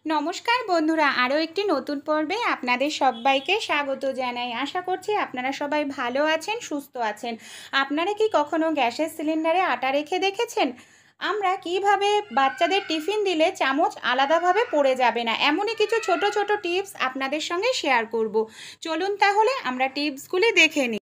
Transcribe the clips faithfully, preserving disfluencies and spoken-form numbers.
নমস্কার বন্ধুরা, আরও একটি নতুন পর্বে আপনাদের সবাইকে স্বাগত জানাই। আশা করছি আপনারা সবাই ভালো আছেন, সুস্থ আছেন। আপনারা কি কখনো গ্যাসের সিলিন্ডারে আটা রেখে দেখেছেন? আমরা কিভাবে বাচ্চাদের টিফিন দিলে চামচ আলাদাভাবে পড়ে যাবে না, এমনই কিছু ছোট ছোট টিপস আপনাদের সঙ্গে শেয়ার করব। চলুন তাহলে আমরা টিপসগুলি দেখে নিই।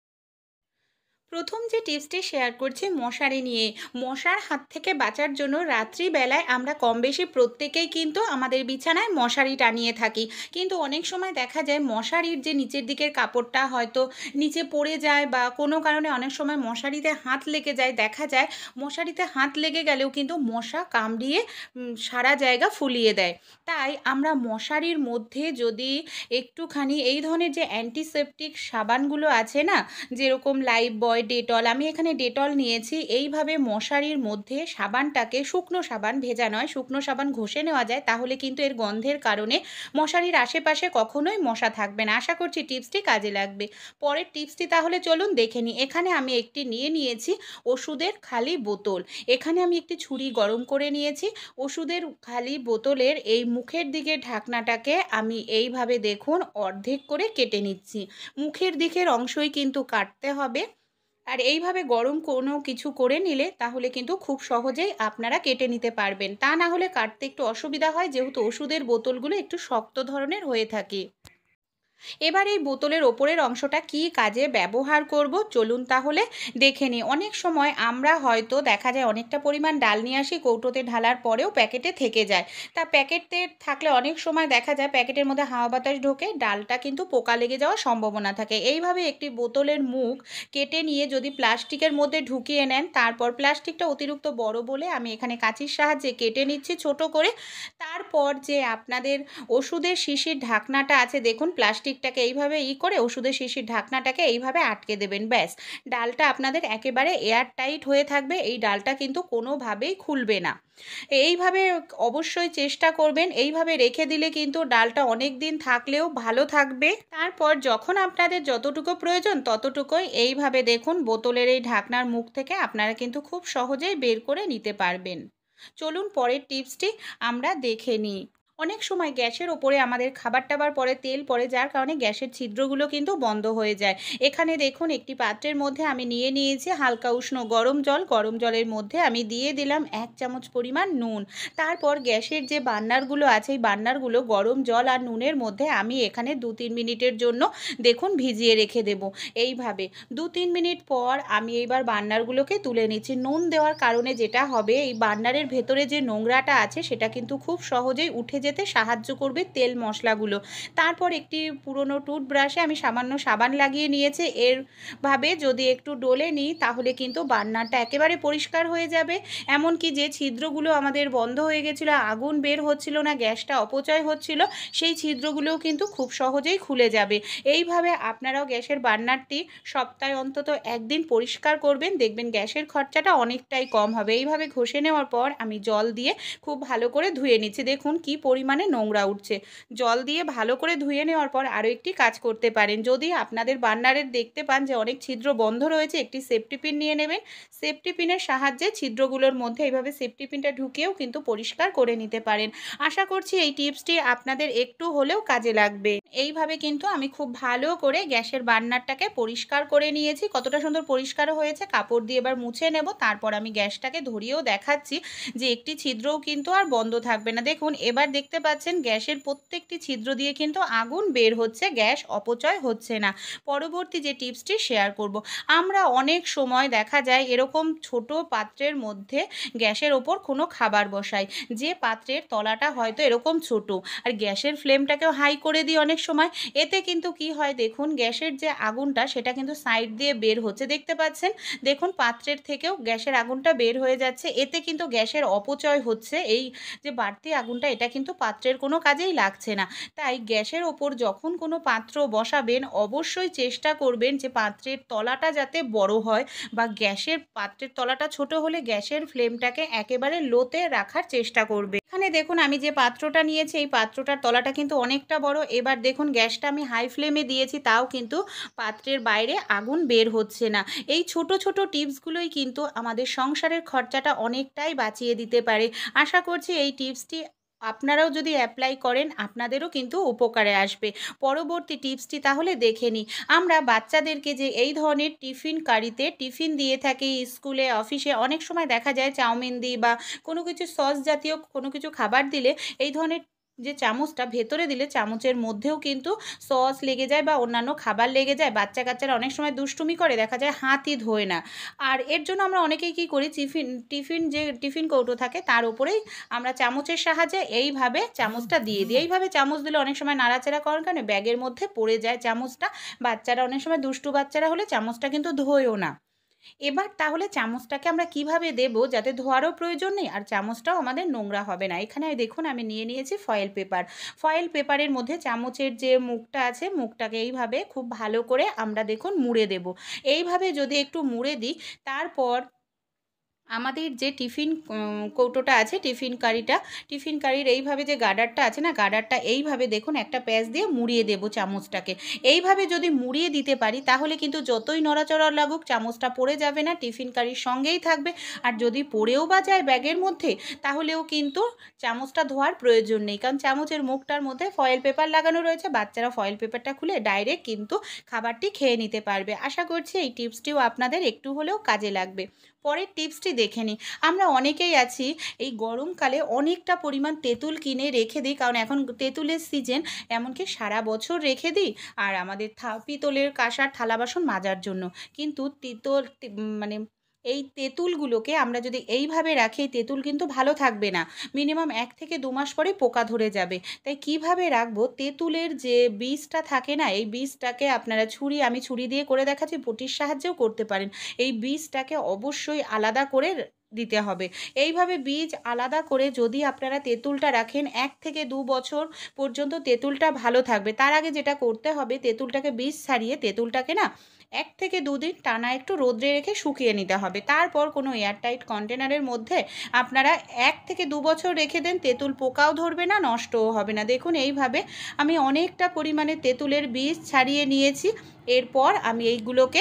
প্রথম যে টিপসটি শেয়ার করছি মশারি নিয়ে। মশার হাত থেকে বাঁচার জন্য রাত্রিবেলায় আমরা কম বেশি প্রত্যেকেই কিন্তু আমাদের বিছানায় মশারি টানিয়ে থাকি, কিন্তু অনেক সময় দেখা যায় মশারির যে নিচের দিকের কাপড়টা হয়তো নিচে পড়ে যায় বা কোনো কারণে অনেক সময় মশারিতে হাত লেগে যায়। দেখা যায় মশারিতে হাত লেগে গেলেও কিন্তু মশা কামড়িয়ে উম, সারা জায়গা ফুলিয়ে দেয়। তাই আমরা মশারির মধ্যে যদি একটুখানি এই ধরনের যে অ্যান্টিসেপটিক সাবানগুলো আছে না, যেরকম লাইফ বয়, ডেটল, আমি এখানে ডেটল নিয়েছি। এইভাবে মশারির মধ্যে সাবানটাকে, শুকনো সাবান, ভেজা নয়, শুকনো সাবান ঘষে নেওয়া যায়, তাহলে কিন্তু এর গন্ধের কারণে মশারির আশেপাশে কখনোই মশা থাকবে না। আশা করছি টিপসটি কাজে লাগবে। পরের টিপসটি তাহলে চলুন দেখে নিই। এখানে আমি একটি নিয়ে নিয়েছি ওষুধের খালি বোতল। এখানে আমি একটি ছুরি গরম করে নিয়েছি। ওষুধের খালি বোতলের এই মুখের দিকের ঢাকনাটাকে আমি এইভাবে দেখুন অর্ধেক করে কেটে নিচ্ছি। মুখের দিকের অংশই কিন্তু কাটতে হবে। আর এইভাবে গরম কোনো কিছু করে নিলে তাহলে কিন্তু খুব সহজেই আপনারা কেটে নিতে পারবেন। তা না হলে কাটতে একটু অসুবিধা হয়, যেহেতু ওষুধের বোতলগুলো একটু শক্ত ধরনের হয়ে থাকে। এবার এই বোতলের ওপরের অংশটা কি কাজে ব্যবহার করব চলুন তাহলে দেখে নিই। অনেক সময় আমরা হয়তো দেখা যায় অনেকটা পরিমাণ ডাল নিয়ে আসি, কৌটোতে ঢালার পরেও প্যাকেটে থেকে যায়। তা প্যাকেটে থাকলে অনেক সময় দেখা যায় প্যাকেটের মধ্যে হাওয়া বাতাস ঢোকে, ডালটা কিন্তু পোকা লেগে যাওয়ার সম্ভাবনা থাকে। এইভাবে একটি বোতলের মুখ কেটে নিয়ে যদি প্লাস্টিকের মধ্যে ঢুকিয়ে নেন, তারপর প্লাস্টিকটা অতিরিক্ত বড় বলে আমি এখানে কাঁচির সাহায্যে কেটে নিচ্ছি ছোট করে। তারপর যে আপনাদের ওষুধের শিশির ঢাকনাটা আছে, দেখুন প্লাস্টিকটাকে এইভাবে ই করে ওষুধের শিশির ঢাকনাটাকে এইভাবে আটকে দেবেন, ব্যাস। ডালটা আপনাদের একেবারে এয়ার টাইট হয়ে থাকবে, এই ডালটা কিন্তু কোনোভাবেই খুলবে না। এইভাবে অবশ্যই চেষ্টা করবেন। এইভাবে রেখে দিলে কিন্তু ডালটা অনেক দিন থাকলেও ভালো থাকবে। তারপর যখন আপনাদের যতটুকু প্রয়োজন ততটুকুই এইভাবে দেখুন বোতলের এই ঢাকনার মুখ থেকে আপনারা কিন্তু খুব সহজেই বের করে নিতে পারবেন। চলুন পরের টিপসটি আমরা দেখে নিই। অনেক সময় গ্যাসের ওপরে আমাদের খাবার টাবার পরে তেল পড়ে, যার কারণে গ্যাসের ছিদ্রগুলো কিন্তু বন্ধ হয়ে যায়। এখানে দেখুন একটি পাত্রের মধ্যে আমি নিয়ে নিয়েছি হালকা উষ্ণ গরম জল। গরম জলের মধ্যে আমি দিয়ে দিলাম এক চামচ পরিমাণ নুন। তারপর গ্যাসের যে বার্নারগুলো আছে, এই বার্নারগুলো গরম জল আর নুনের মধ্যে আমি এখানে দু তিন মিনিটের জন্য দেখুন ভিজিয়ে রেখে দেব। এইভাবে দু তিন মিনিট পর আমি এইবার বার্নারগুলোকে তুলে নিচ্ছি। নুন দেওয়ার কারণে যেটা হবে, এই বার্নারের ভেতরে যে নোংরাটা আছে সেটা কিন্তু খুব সহজেই উঠে যেতে সাহায্য করবে তেল মশলাগুলো। তারপর একটি পুরনো টুথব্রাশে আমি সামান্য সাবান লাগিয়ে নিয়েছি। এরভাবে যদি একটু ডলে নিই তাহলে কিন্তু বার্নারটা একেবারে পরিষ্কার হয়ে যাবে। এমনকি যে ছিদ্রগুলো আমাদের বন্ধ হয়ে গেছিলো, আগুন বের হচ্ছিল না, গ্যাসটা অপচয় হচ্ছিল, সেই ছিদ্রগুলোও কিন্তু খুব সহজেই খুলে যাবে। এইভাবে আপনারাও গ্যাসের বার্নারটি সপ্তাহে অন্তত একদিন পরিষ্কার করবেন, দেখবেন গ্যাসের খরচাটা অনেকটাই কম হবে। এইভাবে ঘষে নেওয়ার পর আমি জল দিয়ে খুব ভালো করে ধুয়ে নিচ্ছি। দেখুন কি পরিমাণে নোংরা উঠছে। জল দিয়ে ভালো করে ধুয়ে নেওয়ার পর আরও একটি কাজ করতে পারেন। যদি আপনাদের বার্নারের দেখতে পান যে অনেক ছিদ্র বন্ধ রয়েছে, একটি সেফটি পিন নিয়ে নেবেন। সেফটি পিনের সাহায্যে ছিদ্রগুলোর মধ্যে এইভাবে সেফটি পিনটা ঢুকিয়েও কিন্তু পরিষ্কার করে নিতে পারেন। আশা করছি এই টিপসটি আপনাদের একটু হলেও কাজে লাগবে। এইভাবে কিন্তু আমি খুব ভালো করে গ্যাসের বার্নারটাকে পরিষ্কার করে নিয়েছি। কতটা সুন্দর পরিষ্কার হয়েছে, কাপড় দিয়ে এবার মুছে নেব। তারপর আমি গ্যাসটাকে ধরিয়েও দেখাচ্ছি যে একটি ছিদ্রও কিন্তু আর বন্ধ থাকবে না। দেখুন এবার দেখতে পাচ্ছেন গ্যাসের প্রত্যেকটি ছিদ্র দিয়ে কিন্তু আগুন বের হচ্ছে, গ্যাস অপচয় হচ্ছে না। পরবর্তী যে টিপসটি শেয়ার করব, আমরা অনেক সময় দেখা যায় এরকম ছোট পাত্রের মধ্যে গ্যাসের ওপর কোনো খাবার বসাই, যে পাত্রের তলাটা হয়তো এরকম ছোট, আর গ্যাসের ফ্লেমটাকেও হাই করে দিই অনেক সময়। এতে কিন্তু কি হয় দেখুন, গ্যাসের যে আগুনটা সেটা কিন্তু সাইড দিয়ে বের হচ্ছে, দেখতে পাচ্ছেন। দেখুন পাত্রের থেকেও গ্যাসের আগুনটা বের হয়ে যাচ্ছে। এতে কিন্তু গ্যাসের অপচয় হচ্ছে। এই যে বাড়তি আগুনটা, এটা কিন্তু পাত্রের কোনো কাজেই লাগছে না। তাই গ্যাসের ওপর যখন কোনো পাত্র বসাবেন অবশ্যই চেষ্টা করবেন যে পাত্রের তলাটা যাতে বড় হয়, বা গ্যাসের পাত্রের তলাটা ছোট হলে গ্যাসের ফ্লেমটাকে একেবারে লোতে রাখার চেষ্টা করবে। এখানে দেখুন আমি যে পাত্রটা নিয়েছি, এই পাত্রটার তলাটা কিন্তু অনেকটা বড়। এবার দেখুন গ্যাসটা আমি হাই ফ্লেমে দিয়েছি, তাও কিন্তু পাত্রের বাইরে আগুন বের হচ্ছে না। এই ছোট ছোট টিপসগুলোই কিন্তু আমাদের সংসারের খরচাটা অনেকটাই বাঁচিয়ে দিতে পারে। আশা করছি এই টিপসটি আপনারাও যদি অ্যাপ্লাই করেন আপনাদেরও কিন্তু উপকারে আসবে। পরবর্তী টিপসটি তাহলে দেখে নিই। আমরা বাচ্চাদেরকে যে এই ধরনের টিফিন কারিতে টিফিন দিয়ে থাকি, স্কুলে অফিসে অনেক সময় দেখা যায় চাউমিন দিই বা কোনো কিছু সস জাতীয় কোনো কিছু খাবার দিলে এই ধরনের যে চামচটা ভেতরে দিলে চামচের মধ্যেও কিন্তু সস লেগে যায় বা অন্যান্য খাবার লেগে যায়। বাচ্চা কাচ্চারা অনেক সময় দুষ্টুমি করে, দেখা যায় হাতই ধোয় না। আর এর জন্য আমরা অনেকেই কী করি, টিফিন টিফিন যে টিফিন কৌটো থাকে তার উপরেই আমরা চামচের সাহায্যে এইভাবে চামচটা দিয়ে দিই। এইভাবে চামচ দিলে অনেক সময় নাড়াচাড়া করার কারণে ব্যাগের মধ্যে পড়ে যায় চামচটা। বাচ্চারা অনেক সময় দুষ্টু বাচ্চারা হলে চামচটা কিন্তু ধোয়ও না। এবার তাহলে চামচটাকে আমরা কিভাবে দেব যাতে ধোয়ারও প্রয়োজন নেই আর চামচটাও আমাদের নোংরা হবে না। এখানে দেখুন আমি নিয়ে নিয়েছি ফয়েল পেপার। ফয়েল পেপারের মধ্যে চামচের যে মুখটা আছে মুখটাকে এইভাবে খুব ভালো করে আমরা দেখুন মুড়ে দেব। এইভাবে যদি একটু মুড়ে দিই, তারপর আমাদের যে টিফিন কৌটোটা আছে, টিফিন কারিটা, টিফিন কারির এইভাবে যে গার্ডারটা আছে না, গার্ডারটা এইভাবে দেখুন একটা প্যাঁচ দিয়ে মুড়িয়ে দেব চামচটাকে। এইভাবে যদি মুড়িয়ে দিতে পারি তাহলে কিন্তু যতই নড়াচড়া লাগুক চামচটা পড়ে যাবে না, টিফিন কারির সঙ্গেই থাকবে। আর যদি পড়েও বা যায় ব্যাগের মধ্যে তাহলেও কিন্তু চামচটা ধোয়ার প্রয়োজন নেই, কারণ চামচের মুখটার মধ্যে ফয়েল পেপার লাগানো রয়েছে। বাচ্চারা ফয়েল পেপারটা খুলে ডাইরেক্ট কিন্তু খাবারটি খেয়ে নিতে পারবে। আশা করছি এই টিপসটিও আপনাদের একটু হলেও কাজে লাগবে। পরের টিপসটি দেখে নিই। আমরা অনেকেই আছি এই গরমকালে অনেকটা পরিমাণ তেঁতুল কিনে রেখে দিই, কারণ এখন তেঁতুলের সিজন, এমনকি সারা বছর রেখে দিই আর আমাদের থা পিতলের কাঁসার থালা বাসন মাজার জন্য। কিন্তু তিতল মানে এই তেঁতুলগুলোকে আমরা যদি এইভাবে রাখি, এই তেঁতুল কিন্তু ভালো থাকবে না, মিনিমাম এক থেকে দু মাস পরে পোকা ধরে যাবে। তাই কিভাবে রাখবো, তেঁতুলের যে বীজটা থাকে না, এই বীজটাকে আপনারা ছুরি, আমি ছুরি দিয়ে করে দেখাচ্ছি, বটির সাহায্যেও করতে পারেন। এই বীজটাকে অবশ্যই আলাদা করে দিতে হবে। এইভাবে বীজ আলাদা করে যদি আপনারা তেঁতুলটা রাখেন এক থেকে দু বছর পর্যন্ত তেঁতুলটা ভালো থাকবে। তার আগে যেটা করতে হবে, তেঁতুলটাকে বীজ ছাড়িয়ে তেঁতুলটাকে না এক থেকে দুদিন টানা একটু রোদ্রে রেখে শুকিয়ে নিতে হবে। তারপর কোনো এয়ারটাইট কন্টেনারের মধ্যে আপনারা এক থেকে দু বছর রেখে দেন, তেঁতুল পোকাও ধরবে না, নষ্টও হবে না। দেখুন এইভাবে আমি অনেকটা পরিমাণে তেঁতুলের বীজ ছাড়িয়ে নিয়েছি। এরপর আমি এইগুলোকে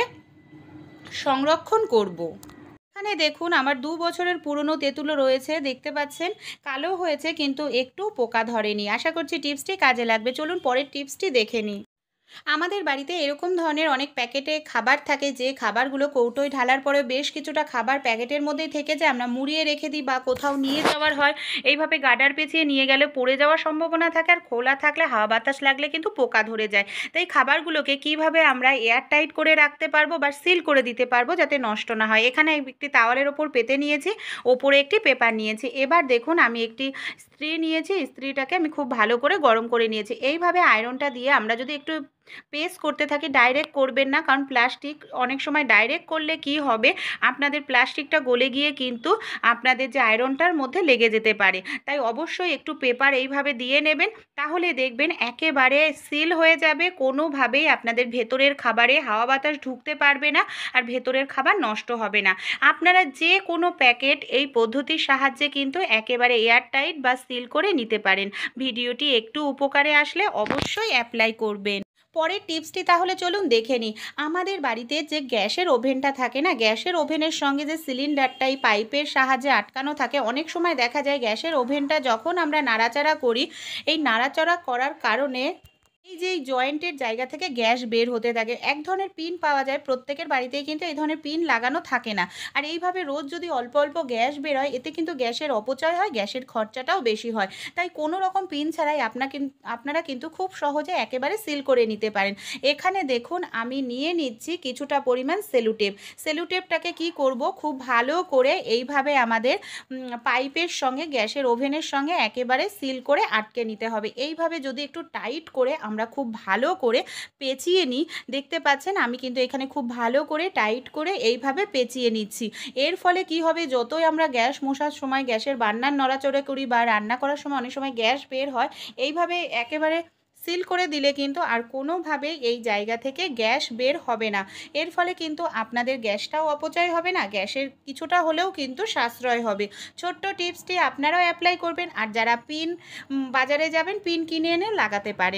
সংরক্ষণ করব। এখানে দেখুন আমার দু বছরের পুরনো তেঁতুলও রয়েছে, দেখতে পাচ্ছেন কালো হয়েছে কিন্তু একটু পোকা ধরেনি। আশা করছি টিপসটি কাজে লাগবে। চলুন পরের টিপসটি দেখে নিই। আমাদের বাড়িতে এরকম ধরনের অনেক প্যাকেটে খাবার থাকে, যে খাবারগুলো কৌটোয় ঢালার পরে বেশ কিছুটা খাবার প্যাকেটের মধ্যেই থেকে যায়, আমরা মুড়িয়ে রেখে দিই বা কোথাও নিয়ে যাওয়ার হয়, এইভাবে গার্ডার পেঁচিয়ে নিয়ে গেলে পড়ে যাওয়ার সম্ভাবনা থাকে, আর খোলা থাকলে হাওয়া বাতাস লাগলে কিন্তু পোকা ধরে যায়। তাই খাবারগুলোকে কিভাবে আমরা এয়ার টাইট করে রাখতে পারবো বা সিল করে দিতে পারবো যাতে নষ্ট না হয়। এখানে একটি তাওয়ালের ওপর পেতে নিয়েছি, ওপরে একটি পেপার নিয়েছি। এবার দেখুন আমি একটি ইস্ত্রি নিয়েছি, ইস্ত্রিটাকে আমি খুব ভালো করে গরম করে নিয়েছি। এইভাবে আয়রনটা দিয়ে আমরা যদি একটু পেস্ট করতে থাকি, ডাইরেক্ট করবেন না, কারণ প্লাস্টিক অনেক সময় ডাইরেক্ট করলে কি হবে, আপনাদের প্লাস্টিকটা গলে গিয়ে কিন্তু আপনাদের যে আয়রনটার মধ্যে লেগে যেতে পারে। তাই অবশ্যই একটু পেপার এইভাবে দিয়ে নেবেন, তাহলে দেখবেন একেবারে সিল হয়ে যাবে, কোনোভাবেই আপনাদের ভেতরের খাবারে হাওয়া বাতাস ঢুকতে পারবে না আর ভেতরের খাবার নষ্ট হবে না। আপনারা যে কোনো প্যাকেট এই পদ্ধতির সাহায্যে কিন্তু একেবারে এয়ারটাইট বা সিল করে নিতে পারেন। ভিডিওটি একটু উপকারে আসলে অবশ্যই অ্যাপ্লাই করবেন। পরের টিপসটি তাহলে চলুন দেখে নিই। আমাদের বাড়িতে যে গ্যাসের ওভেনটা থাকে না, গ্যাসের ওভেনের সঙ্গে যে সিলিন্ডারটা এই পাইপের সাহায্যে আটকানো থাকে, অনেক সময় দেখা যায় গ্যাসের ওভেনটা যখন আমরা নাড়াচাড়া করি, এই নাড়াচাড়া করার কারণে এই যে এই জয়েন্টের জায়গা থেকে গ্যাস বের হতে থাকে। এক ধরনের পিন পাওয়া যায়, প্রত্যেকের বাড়িতেই কিন্তু এই ধরনের পিন লাগানো থাকে না। আর এইভাবে রোজ যদি অল্প অল্প গ্যাস বের হয়, এতে কিন্তু গ্যাসের অপচয় হয়, গ্যাসের খরচাটাও বেশি হয়। তাই কোনো রকম পিন ছাড়াই আপনাকে আপনারা কিন্তু খুব সহজে একেবারে সিল করে নিতে পারেন। এখানে দেখুন আমি নিয়ে নিচ্ছি কিছুটা পরিমাণ সেলুটেপ। সেলুটেপটাকে কি করব, খুব ভালো করে এইভাবে আমাদের পাইপের সঙ্গে গ্যাসের ওভেনের সঙ্গে একেবারে সিল করে আটকে নিতে হবে। এইভাবে যদি একটু টাইট করে আমরা খুব ভালো করে পেঁচিয়ে নিই, দেখতে পাচ্ছেন আমি কিন্তু এখানে খুব ভালো করে টাইট করে এইভাবে পেঁচিয়ে নিচ্ছি। এর ফলে কি হবে, যতই আমরা গ্যাস মোছার সময় গ্যাসের বার্নার নড়াচড়া করি বা রান্না করার সময় অনেক সময় গ্যাস বের হয়, এইভাবে একেবারে সিল করে দিলে কিন্তু আর কোনোভাবেই এই জায়গা থেকে গ্যাস বের হবে না। এর ফলে কিন্তু আপনাদের গ্যাসটাও অপচয় হবে না, গ্যাসের কিছুটা হলেও কিন্তু সাশ্রয় হবে। ছোট্ট টিপসটি আপনারাও অ্যাপ্লাই করবেন। আর যারা পিন বাজারে যাবেন, পিন কিনে এনে লাগাতে পারেন।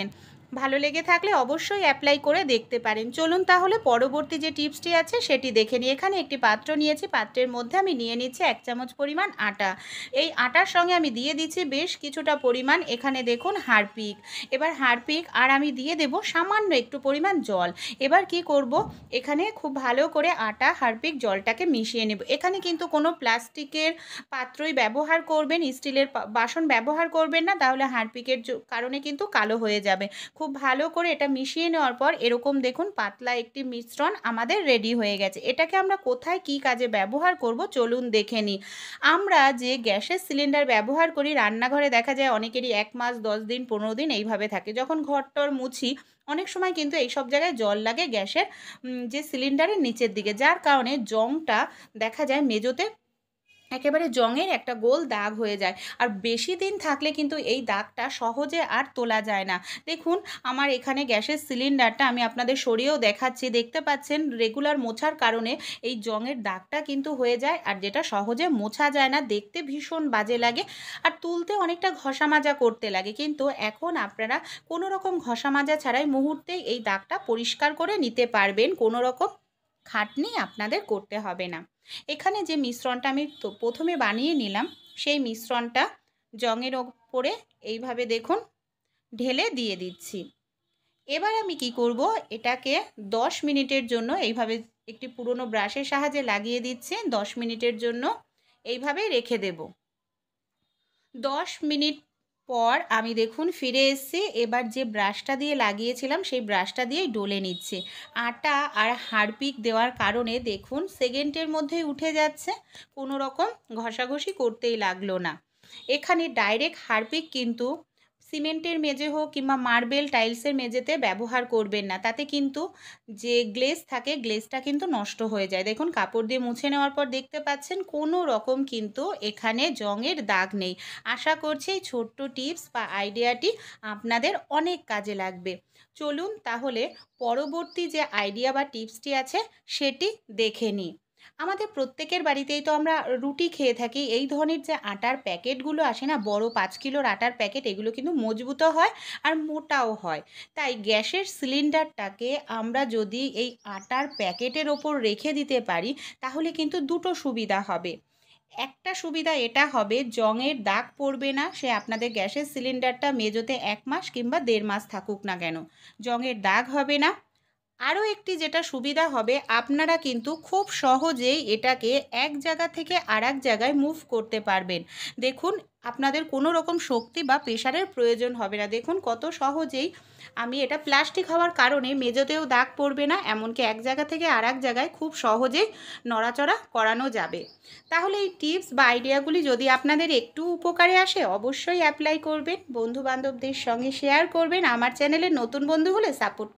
ভালো লেগে থাকলে অবশ্যই অ্যাপ্লাই করে দেখতে পারেন। চলুন তাহলে পরবর্তী যে টিপসটি আছে সেটি দেখে নিই। এখানে একটি পাত্র নিয়েছি, পাত্রের মধ্যে আমি নিয়ে নিচ্ছি এক চামচ পরিমাণ আটা। এই আটার সঙ্গে আমি দিয়ে দিচ্ছি বেশ কিছুটা পরিমাণ, এখানে দেখুন হারপিক। এবার হারপিক আর আমি দিয়ে দেব সামান্য একটু পরিমাণ জল। এবার কি করব, এখানে খুব ভালো করে আটা হারপিক জলটাকে মিশিয়ে নেব। এখানে কিন্তু কোনো প্লাস্টিকের পাত্রই ব্যবহার করবেন, স্টিলের বাসন ব্যবহার করবেন না, তাহলে হারপিকের কারণে কিন্তু কালো হয়ে যাবে। খুব ভালো করে এটা মিশিয়ে নেওয়ার পর এরকম দেখুন পাতলা একটি মিশ্রণ আমাদের রেডি হয়ে গেছে। এটাকে আমরা কোথায় কি কাজে ব্যবহার করব চলুন দেখে নিই। আমরা যে গ্যাসের সিলিন্ডার ব্যবহার করি রান্নাঘরে দেখা যায় অনেকেরই এক মাস দশ দিন পনেরো দিন এইভাবে থাকে। যখন ঘরটর মুছি অনেক সময় কিন্তু এইসব জায়গায় জল লাগে গ্যাসের যে সিলিন্ডারের নিচের দিকে, যার কারণে জংটা দেখা যায় মেজোতে একেবারে জংয়ের একটা গোল দাগ হয়ে যায়। আর বেশি দিন থাকলে কিন্তু এই দাগটা সহজে আর তোলা যায় না। দেখুন আমার এখানে গ্যাসের সিলিন্ডারটা আমি আপনাদের সরিয়েও দেখাচ্ছি, দেখতে পাচ্ছেন রেগুলার মোছার কারণে এই জংয়ের দাগটা কিন্তু হয়ে যায়, আর যেটা সহজে মোছা যায় না, দেখতে ভীষণ বাজে লাগে আর তুলতে অনেকটা ঘষা মাজা করতে লাগে। কিন্তু এখন আপনারা কোনো রকম ঘষা মাজা ছাড়াই মুহূর্তেই এই দাগটা পরিষ্কার করে নিতে পারবেন, কোনো রকম খাটনি আপনাদের করতে হবে না। এখানে যে মিশ্রণটা আমি তো প্রথমে বানিয়ে নিলাম সেই মিশ্রণটা জংয়ের ওপরে এইভাবে দেখুন ঢেলে দিয়ে দিচ্ছি। এবার আমি কি করব, এটাকে দশ মিনিটের জন্য এইভাবে একটি পুরনো ব্রাশের সাহায্যে লাগিয়ে দিচ্ছি, দশ মিনিটের জন্য এইভাবেই রেখে দেব। দশ মিনিট পর আমি দেখুন ফিরে এসেছি। এবার যে ব্রাশটা দিয়ে লাগিয়েছিলাম সেই ব্রাশটা দিয়েই ডলে নিচ্ছি। আটা আর হারপিক দেওয়ার কারণে দেখুন সেকেন্ডের মধ্যেই উঠে যাচ্ছে, কোনো রকম ঘষাঘষি করতেই লাগলো না। এখানে ডাইরেক্ট হারপিক কিন্তু সিমেন্টের মেঝে হোক কিংবা মার্বেল টাইলসের মেঝেতে ব্যবহার করবেন না, তাতে কিন্তু যে গ্লেজ থাকে গ্লেজটা কিন্তু নষ্ট হয়ে যায়। দেখুন কাপড় দিয়ে মুছে নেওয়ার পর দেখতে পাচ্ছেন কোনো রকম কিন্তু এখানে জংয়ের দাগ নেই। আশা করছি এই ছোট্ট টিপস বা আইডিয়াটি আপনাদের অনেক কাজে লাগবে। চলুন তাহলে পরবর্তী যে আইডিয়া বা টিপসটি আছে সেটি দেখে নিই। আমাদের প্রত্যেকের বাড়িতেই তো আমরা রুটি খেয়ে থাকি। এই ধরনের যে আটার প্যাকেটগুলো আসে না, বড় পাঁচ কিলোর আটার প্যাকেট, এগুলো কিন্তু মজবুতও হয় আর মোটাও হয়। তাই গ্যাসের সিলিন্ডারটাকে আমরা যদি এই আটার প্যাকেটের ওপর রেখে দিতে পারি তাহলে কিন্তু দুটো সুবিধা হবে। একটা সুবিধা এটা হবে, জংয়ের দাগ পড়বে না, সে আপনাদের গ্যাসের সিলিন্ডারটা মেজোতে এক মাস কিংবা দেড় মাস থাকুক না কেন, জংয়ের দাগ হবে না। আরও একটি যেটা সুবিধা হবে, আপনারা কিন্তু খুব সহজেই এটাকে এক জায়গা থেকে আর এক জায়গায় মুভ করতে পারবেন। দেখুন আপনাদের কোনো রকম শক্তি বা প্রেশারের প্রয়োজন হবে না। দেখুন কত সহজেই আমি, এটা প্লাস্টিক হওয়ার কারণে মেঝেতেও দাগ পড়বে না, এমনকি এক জায়গা থেকে আর এক জায়গায় খুব সহজেই নড়াচড়া করানো যাবে। তাহলে এই টিপস বা আইডিয়াগুলি যদি আপনাদের একটু উপকারে আসে অবশ্যই অ্যাপ্লাই করবেন, বন্ধুবান্ধবদের সঙ্গে শেয়ার করবেন, আমার চ্যানেলের নতুন বন্ধু হলে সাপোর্ট